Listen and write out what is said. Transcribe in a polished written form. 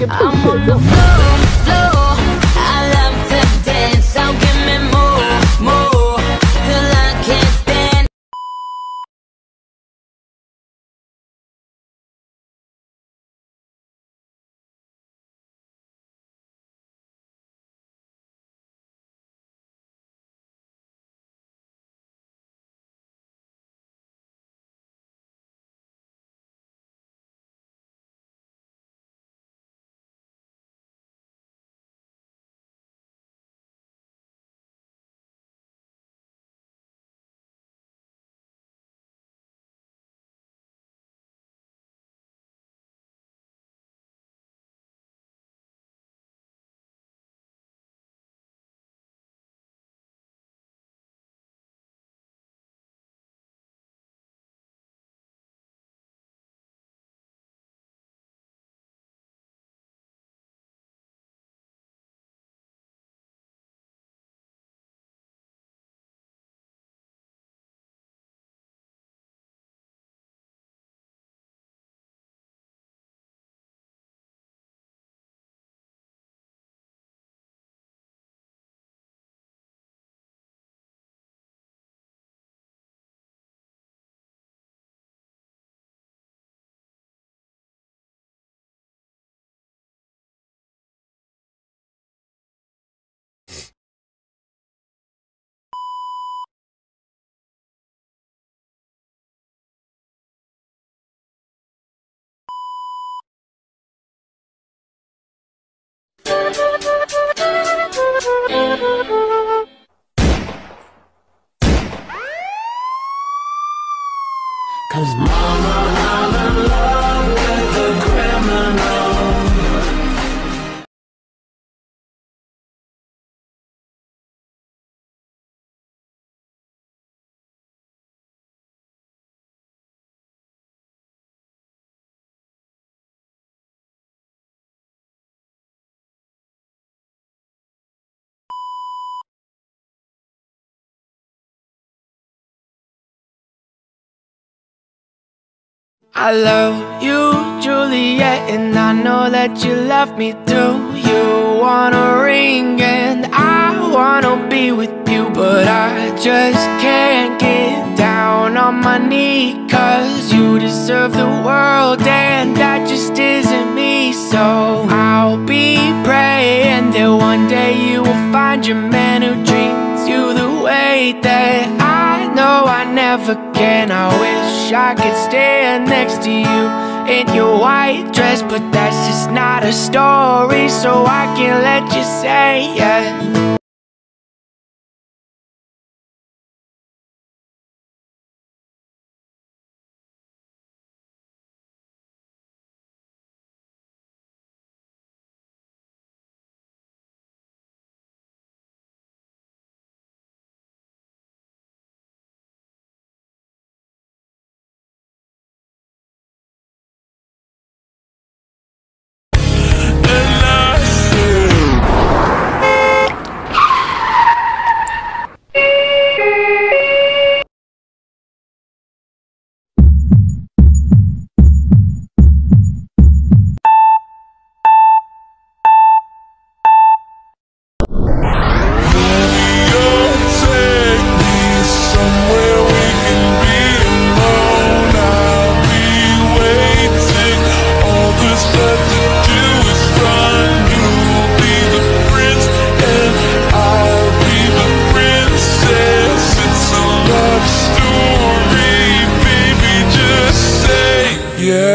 I'm on the floor. I love to dance, so give me more, till I can't stand. Cause mama, I'm in love with a criminal. I love you, Juliet, and I know that you love me too. You want a ring and I wanna be with you, but I just can't get down on my knee. Cause you deserve the world and that just isn't me. So I'll be praying that one day you will find your man who treats you the way that I know I never can. I wish I could stand next to you in your white dress, but that's just not a story, so I can't let you say it. Yeah.